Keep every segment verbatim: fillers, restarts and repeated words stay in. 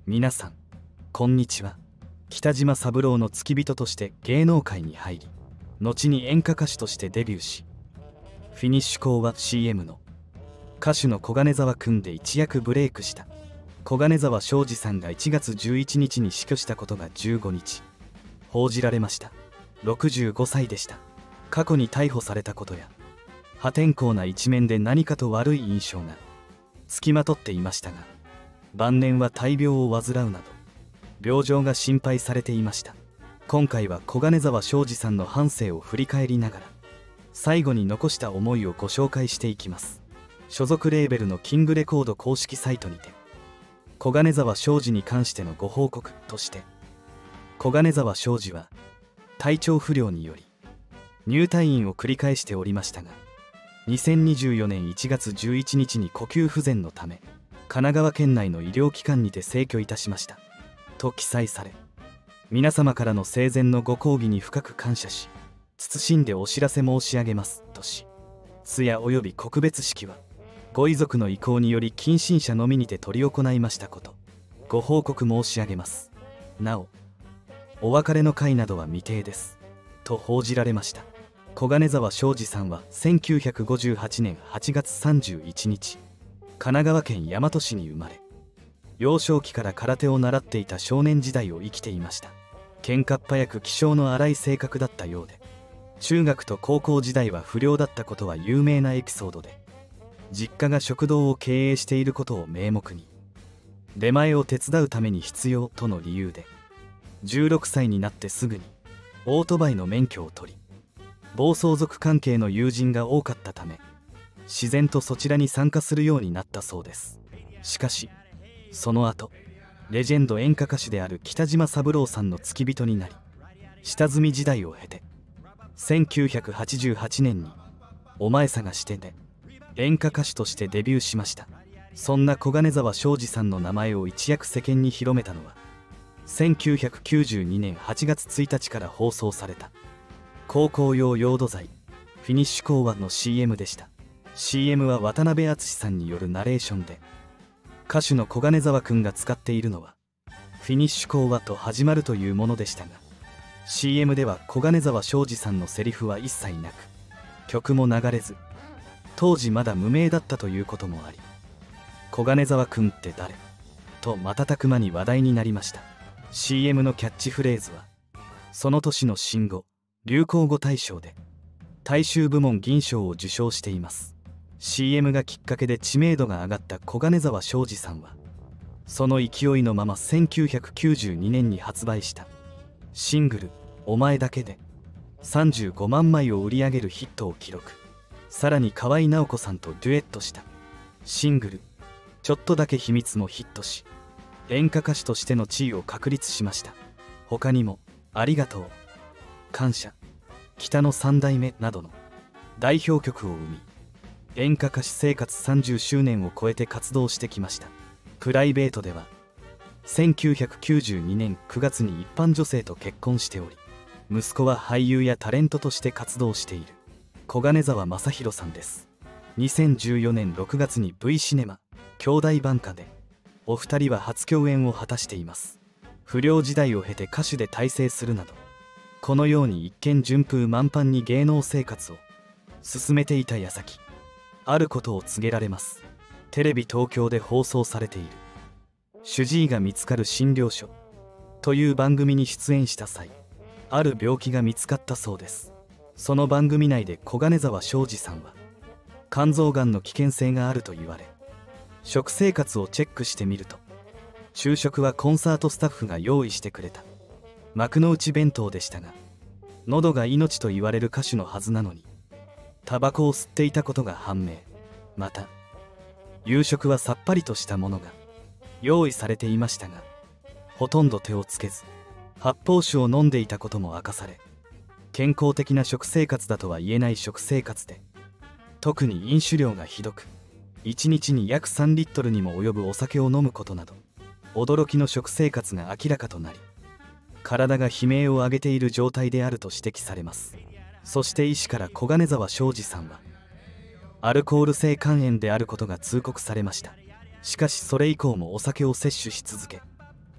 皆さんこんにちは。北島三郎の付き人として芸能界に入り、後に演歌歌手としてデビューし、フィニッシュ校は シーエム の歌手の小金沢くんで一躍ブレイクした小金沢庄司さんがいちがつじゅういちにちに死去したことがじゅうごにち報じられました。ろくじゅうごさいでした。過去に逮捕されたことや破天荒な一面で何かと悪い印象がつきまとっていましたが、晩年は大病を患うなど病状が心配されていました。今回は小金沢庄司さんの半生を振り返りながら、最後に残した思いをご紹介していきます。所属レーベルのキングレコード公式サイトにて、小金沢庄司に関してのご報告として、小金沢庄司は体調不良により入退院を繰り返しておりましたが、にせんにじゅうよねんいちがつじゅういちにちに呼吸不全のため神奈川県内の医療機関にて逝去いたしましたと記載され、皆様からの生前のご厚誼に深く感謝し、謹んでお知らせ申し上げますとし、通夜及び告別式はご遺族の意向により近親者のみにて執り行いましたことご報告申し上げます。なおお別れの会などは未定ですと報じられました。小金沢庄司さんはせんきゅうひゃくごじゅうはちねんはちがつさんじゅういちにち、神奈川県大和市に生まれ、幼少期から空手を習っていた少年時代を生きていました。喧嘩っ早く気性の荒い性格だったようで、中学と高校時代は不良だったことは有名なエピソードで、実家が食堂を経営していることを名目に出前を手伝うために必要との理由で、じゅうろくさいになってすぐにオートバイの免許を取り、暴走族関係の友人が多かったため自然とそちらに参加するようになったそうです。しかしその後、レジェンド演歌歌手である北島三郎さんの付き人になり、下積み時代を経てせんきゅうひゃくはちじゅうはちねんにお前さがしてで演歌歌手としてデビューしました。そんな小金沢庄司さんの名前を一躍世間に広めたのは、せんきゅうひゃくきゅうじゅうにねんはちがつついたちから放送された高校用ヨード剤フィニッシュ講和の シーエム でした。 シーエム は渡辺篤さんによるナレーションで、歌手の小金沢くんが使っているのはフィニッシュ講和と始まるというものでしたが、 シーエム では小金沢庄司さんのセリフは一切なく、曲も流れず、当時まだ無名だったということもあり、小金沢くんって誰と瞬く間に話題になりました。 シーエム のキャッチフレーズはその年の新語・流行語大賞で大衆部門銀賞を受賞しています。 シーエム がきっかけで知名度が上がった小金沢庄司さんは、その勢いのまませんきゅうひゃくきゅうじゅうにねんに発売したシングル「お前だけ」でさんじゅうごまんまいを売り上げるヒットを記録。さらに河合直子さんとデュエットしたシングル「ちょっとだけ秘密」もヒットし、演歌歌手としての地位を確立しました。他にも「ありがとう」「感謝」「北の三代目」などの代表曲を生み、演歌歌手生活さんじゅっしゅうねんを超えて活動してきました。プライベートではせんきゅうひゃくきゅうじゅうにねんくがつに一般女性と結婚しており、息子は俳優やタレントとして活動している小金沢雅弘さんです。にせんじゅうよねんろくがつに V シネマ兄弟挽歌でお二人は初共演を果たしています。不良時代を経て歌手で大成するなど、このように一見順風満帆に芸能生活を進めていた矢先、あることを告げられます。テレビ東京で放送されている主治医が見つかる診療所という番組に出演した際、ある病気が見つかったそうです。その番組内で小金沢庄司さんは肝臓がんの危険性があると言われ、食生活をチェックしてみると、昼食はコンサートスタッフが用意してくれた幕の内弁当でしたが、喉が命と言われる歌手のはずなのにタバコを吸っていたことが判明。また夕食はさっぱりとしたものが用意されていましたが、ほとんど手をつけず発泡酒を飲んでいたことも明かされ、健康的な食生活だとは言えない食生活で、特に飲酒量がひどく、いちにちに約さんリットルにも及ぶお酒を飲むことなど、驚きの食生活が明らかとなり、体が悲鳴を上げている状態であると指摘されます。そして医師から小金沢庄司さんはアルコール性肝炎であることが通告されました。しかしそれ以降もお酒を摂取し続け、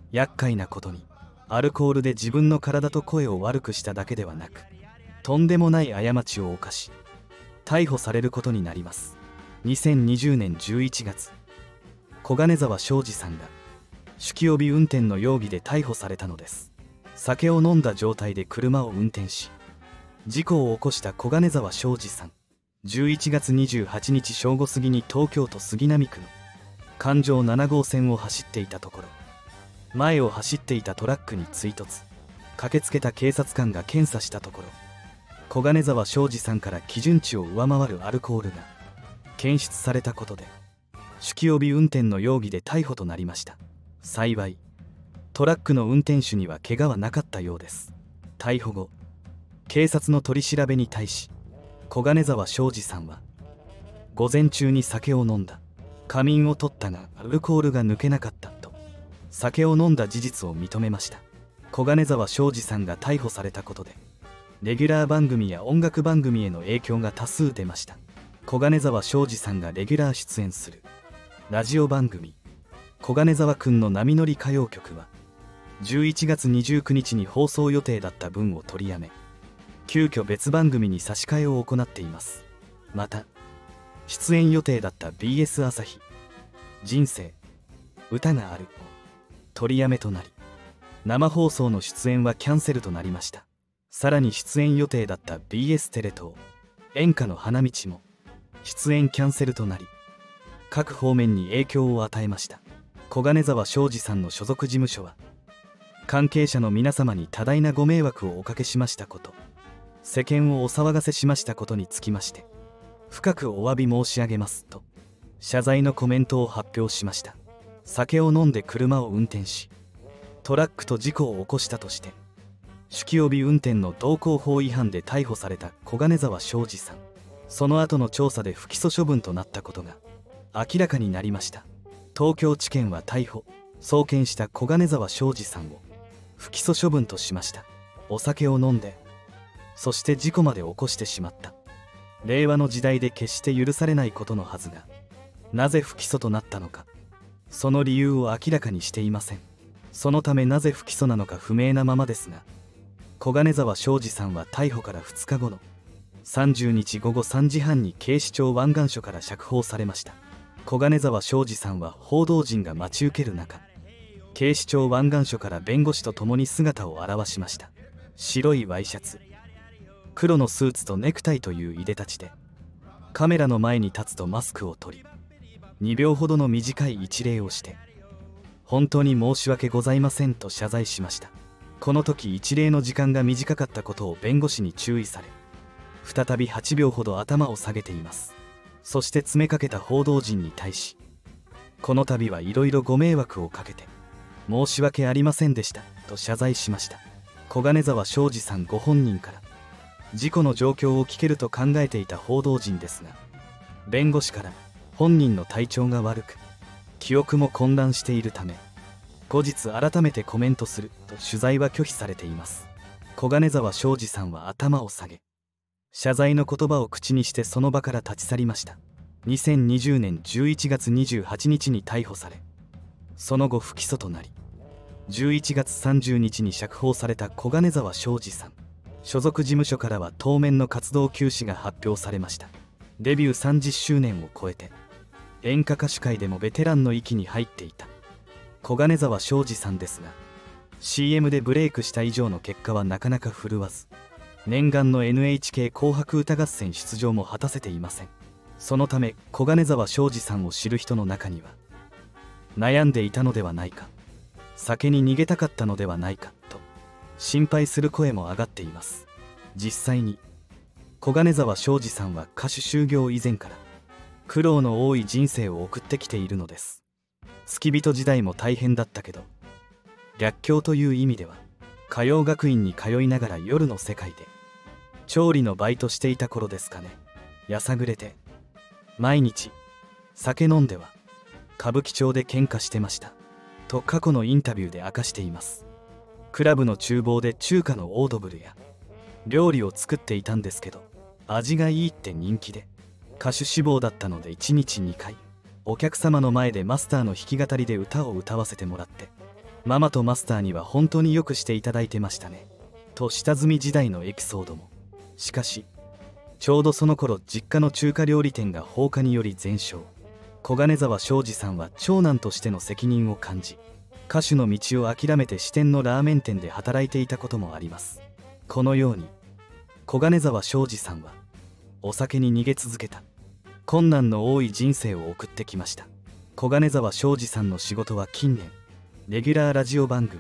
厄介なことにアルコールで自分の体と声を悪くしただけではなく、とんでもない過ちを犯し逮捕されることになります。にせんにじゅうねんじゅういちがつ、小金沢庄司さんが酒気帯び運転の容疑で逮捕されたのです。酒を飲んだ状態で車を運転し事故を起こした小金沢庄司さん、じゅういちがつにじゅうはちにち正午過ぎに東京都杉並区の環状ななごうせんを走っていたところ、前を走っていたトラックに追突。駆けつけた警察官が検査したところ、小金沢庄司さんから基準値を上回るアルコールが検出されたことで、酒気帯び運転の容疑で逮捕となりました。幸いトラックの運転手には怪我はなかったようです。逮捕後、警察の取り調べに対し小金沢庄司さんは、午前中に酒を飲んだ、仮眠を取ったがアルコールが抜けなかったと酒を飲んだ事実を認めました。小金沢庄司さんが逮捕されたことで、レギュラー番組や音楽番組への影響が多数出ました。小金沢庄司さんがレギュラー出演するラジオ番組「小金沢くんの波乗り歌謡曲」はじゅういちがつにじゅうくにちに放送予定だった分を取りやめ、急遽別番組に差し替えを行っています。また出演予定だった ビーエス 朝日「人生歌がある」を取りやめとなり、生放送の出演はキャンセルとなりました。さらに出演予定だった ビーエス テレ東演歌の花道も出演キャンセルとなり、各方面に影響を与えました。小金沢庄司さんの所属事務所は、関係者の皆様に多大なご迷惑をおかけしましたこと、世間をお騒がせしましたことにつきまして深くお詫び申し上げますと謝罪のコメントを発表しました。酒を飲んで車を運転しトラックと事故を起こしたとして、酒気帯び運転の道交法違反で逮捕された小金沢庄司さん。その後の調査で不起訴処分となったことが明らかになりました。東京地検は逮捕・送検した小金沢庄司さんを不起訴処分としました。お酒を飲んで、そして事故まで起こしてしまった。令和の時代で決して許されないことのはずが、なぜ不起訴となったのか、その理由を明らかにしていません。そのためなぜ不起訴なのか不明なままですが、小金沢庄司さんは逮捕からふつかごのさんじゅうにちごごさんじはんに警視庁湾岸署から釈放されました。小金沢庄司さんは報道陣が待ち受ける中、警視庁湾岸署から弁護士と共に姿を現しました。白いワイシャツ、黒のスーツとネクタイといういでたちで、カメラの前に立つとマスクを取り、にびょうほどの短い一礼をして、本当に申し訳ございませんと謝罪しました。この時一礼の時間が短かったことを弁護士に注意され、再びはちびょうほど頭を下げています。そして詰めかけた報道陣に対し、この度はいろいろご迷惑をかけて申し訳ありませんでしたと謝罪しました。小金沢庄司さんご本人から事故の状況を聞けると考えていた報道陣ですが、弁護士から本人の体調が悪く記憶も混乱しているため後日改めてコメントすると取材は拒否されています。小金沢庄司さんは頭を下げ、謝罪の言葉を口にしてその場から立ち去りました。にせんにじゅうねんじゅういちがつにじゅうはちにちに逮捕され、その後不起訴となり、じゅういちがつさんじゅうにちに釈放された小金沢庄司さん。所属事務所からは当面の活動休止が発表されました。デビューさんじゅっしゅうねんを超えて演歌歌手界でもベテランの域に入っていた小金沢庄司さんですが、 シーエム でブレイクした以上の結果はなかなか振るわず、念願の エヌエイチケー 紅白歌合戦出場も果たせていません。そのため小金沢庄司さんを知る人の中には、悩んでいたのではないか、酒に逃げたかったのではないかと心配する声も上がっています。実際に小金沢庄司さんは歌手就業以前から苦労の多い人生を送ってきているのです。付き人時代も大変だったけど、逆境という意味では歌謡学院に通いながら夜の世界で調理のバイトしていた頃ですかね。やさぐれて毎日酒飲んでは歌舞伎町で喧嘩してましたと過去のインタビューで明かしています。クラブの厨房で中華のオードブルや料理を作っていたんですけど、味がいいって人気で歌手志望だったのでいちにちにかいお客様の前でマスターの弾き語りで歌を歌わせてもらってママとマスターには本当によくしていただいてましたねと下積み時代のエピソードも。しかしちょうどその頃実家の中華料理店が放火により全焼。小金沢庄司さんは長男としての責任を感じ、歌手の道を諦めて支店のラーメン店で働いていたこともあります。このように小金沢庄司さんはお酒に逃げ続けた困難の多い人生を送ってきました。小金沢庄司さんの仕事は近年レギュラーラジオ番組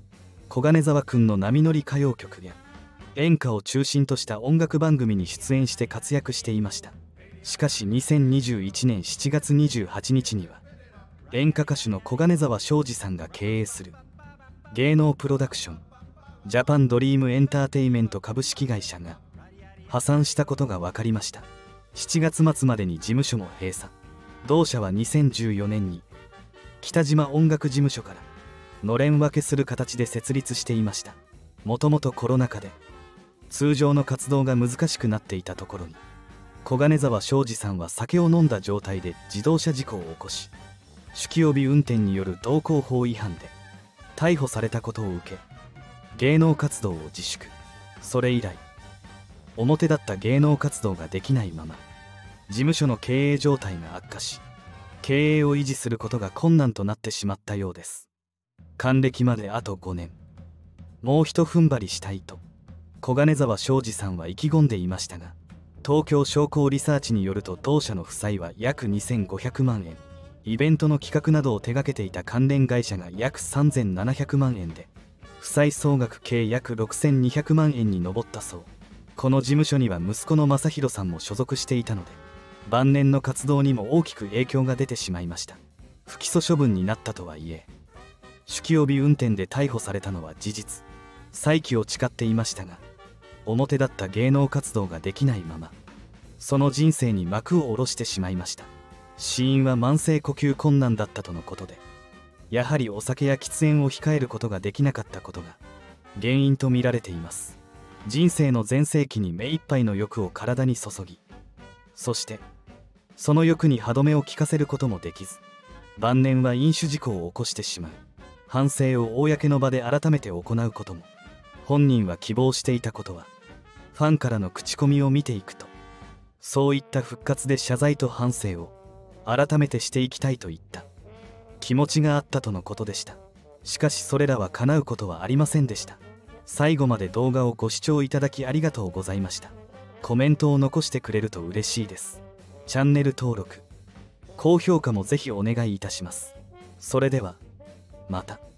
「小金沢くんの波乗り歌謡曲」や演歌を中心とした音楽番組に出演して活躍していました。しかしにせんにじゅういちねんしちがつにじゅうはちにちには演歌歌手の小金沢庄司さんが経営する芸能プロダクションジャパンドリームエンターテイメント株式会社が破産したことが分かりました。しちがつ末までに事務所も閉鎖。同社はにせんじゅうよねんに北島音楽事務所からのれん分けする形で設立していました。もともとコロナ禍で通常の活動が難しくなっていたところに小金沢庄司さんは酒を飲んだ状態で自動車事故を起こし、酒気帯び運転による道交法違反で逮捕されたことを受け芸能活動を自粛。それ以来表立った芸能活動ができないまま事務所の経営状態が悪化し、経営を維持することが困難となってしまったようです。還暦まであとごねん、もうひと踏ん張りしたいと小金沢庄司さんは意気込んでいましたが、東京商工リサーチによると同社の負債は約にせんごひゃくまんえん、イベントの企画などを手掛けていた関連会社が約さんぜんななひゃくまんえんで負債総額計約ろくせんにひゃくまんえんに上ったそう。この事務所には息子の正弘さんも所属していたので晩年の活動にも大きく影響が出てしまいました。不起訴処分になったとはいえ酒気帯び運転で逮捕されたのは事実。再起を誓っていましたが表立った芸能活動ができないままその人生に幕を下ろしてしまいました。死因は慢性呼吸困難だったとのことで、やはりお酒や喫煙を控えることができなかったことが原因と見られています。人生の全盛期に目いっぱいの欲を体に注ぎ、そしてその欲に歯止めを効かせることもできず晩年は飲酒事故を起こしてしまう。反省を公の場で改めて行うことも本人は希望していたことはファンからの口コミを見ていくと、そういった復活で謝罪と反省を改めてしていきたいといった気持ちがあったとのことでした。しかしそれらは叶うことはありませんでした。最後まで動画をご視聴いただきありがとうございました。コメントを残してくれると嬉しいです。チャンネル登録、高評価もぜひお願いいたします。それではまた。